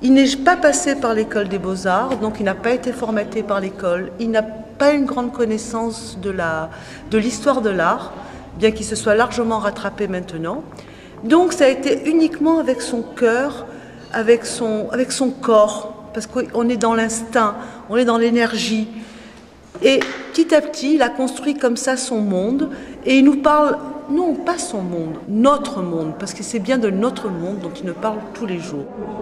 Il n'est pas passé par l'école des beaux-arts, donc il n'a pas été formaté par l'école. Il n'a pas une grande connaissance de l'histoire de l'art, bien qu'il se soit largement rattrapé maintenant. Donc ça a été uniquement avec son cœur, avec son corps, parce qu'on est dans l'instinct, on est dans l'énergie. Et petit à petit, il a construit comme ça son monde, et il nous parle, non pas son monde, notre monde, parce que c'est bien de notre monde dont il nous parle tous les jours.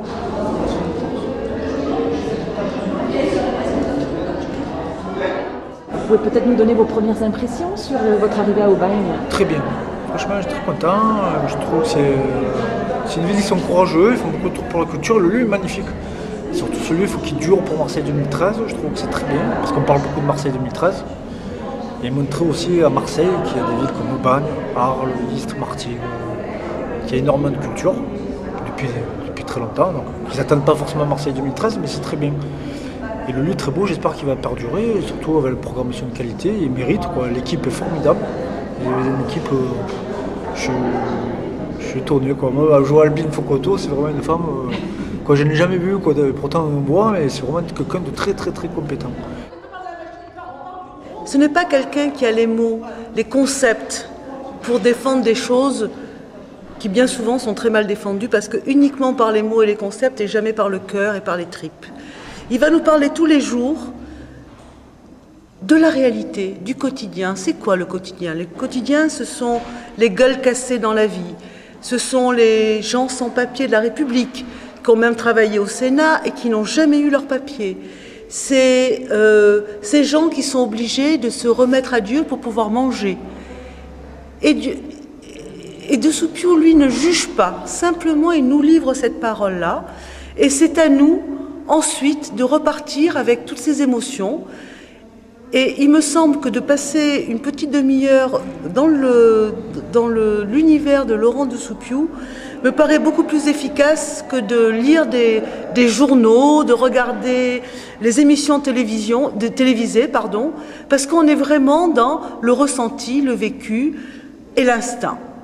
Vous pouvez peut-être nous donner vos premières impressions sur votre arrivée à Aubagne? Très bien. Franchement, je suis très content. Je trouve que c'est une ville qui sont courageux, ils font beaucoup de trucs pour la culture. Le lieu est magnifique. Surtout ce lieu, il faut qu'il dure pour Marseille 2013. Je trouve que c'est très bien, parce qu'on parle beaucoup de Marseille 2013. Et montrer aussi à Marseille qu'il y a des villes comme Aubagne, Arles, Istres, Martigues, qu'il y a énormément de culture depuis très longtemps. Donc, ils n'attendent pas forcément Marseille 2013, mais c'est très bien. Et le lieu est très beau, j'espère qu'il va perdurer, et surtout avec la programmation de qualité, il mérite, quoi. L'équipe est formidable. Et une équipe, je suis étonné, quoi. Moi, jouer à Albine Fokoto, c'est vraiment une femme que je n'ai jamais vue, quoi. Pourtant on voit, mais c'est vraiment quelqu'un de très très très compétent. Ce n'est pas quelqu'un qui a les mots, les concepts pour défendre des choses qui bien souvent sont très mal défendues, parce que uniquement par les mots et les concepts et jamais par le cœur et par les tripes. Il va nous parler tous les jours de la réalité, du quotidien. C'est quoi le quotidien? Le quotidien, ce sont les gueules cassées dans la vie. Ce sont les gens sans papier de la République, qui ont même travaillé au Sénat et qui n'ont jamais eu leur papier. C'est ces gens qui sont obligés de se remettre à Dieu pour pouvoir manger. Et de Soupiou, lui, ne juge pas. Simplement, il nous livre cette parole-là. Et c'est à nous, ensuite, de repartir avec toutes ces émotions. Et il me semble que de passer une petite demi-heure dans l'univers de Laurent de Soupiou me paraît beaucoup plus efficace que de lire des journaux, de regarder les émissions télévisées, parce qu'on est vraiment dans le ressenti, le vécu et l'instinct.